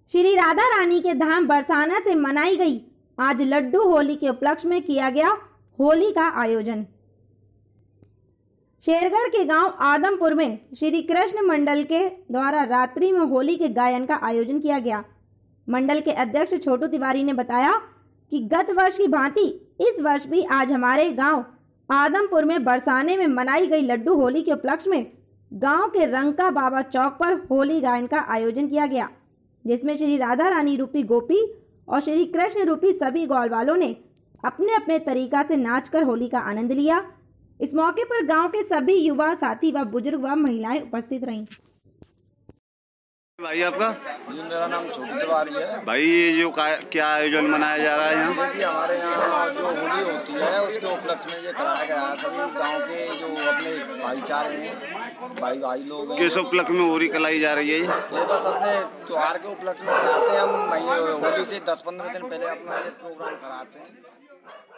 श्री राधा रानी के धाम बरसाना से मनाई गई आज लड्डू होली के उपलक्ष्य में किया गया होली का आयोजन। शेरगढ़ के गांव आदमपुर में श्री कृष्ण मंडल के द्वारा रात्रि में होली के गायन का आयोजन किया गया। मंडल के अध्यक्ष छोटू तिवारी ने बताया कि गत वर्ष की भांति इस वर्ष भी आज हमारे गांव आदमपुर में बरसाने में मनाई गई लड्डू होली के उपलक्ष्य में गांव के रंका बाबा चौक पर होली गायन का आयोजन किया गया, जिसमें श्री राधा रानी रूपी गोपी और श्री कृष्ण रूपी सभी गौल वालों ने अपने अपने तरीका से नाचकर होली का आनंद लिया। इस मौके पर गांव के सभी युवा साथी व बुजुर्ग व महिलाएं उपस्थित रहीं। भाई आपका? जी मेरा नाम छोटू तिवारी है। भाई ये जो क्या आयोजन मनाया जा रहा है यहाँ? जी हमारे यहाँ जो होली होती है उसके उपलक्ष्य में ये कराया गया है। सभी गांव के जो अपने भाईचारे हैं, भाई लोग हैं। किस उपलक्ष्य में होली कराई जा रही है ये बस अपने त्योहार के उपलक्ष्य में कराते हैं हम। होली से 10-15 दिन पहले अपना ये प्रोग्राम कराते हैं।